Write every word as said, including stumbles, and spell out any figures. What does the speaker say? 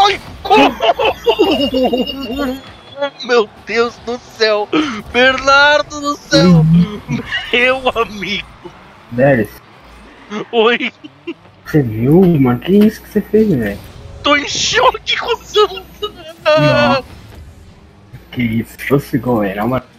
Ai, como? Meu Deus do céu! Bernardo do céu! Meu amigo! Delis, Oi! você viu, mano? Que isso que você fez, velho? Tô em choque com tudo! Nossa, que isso, fosse igual era, mano.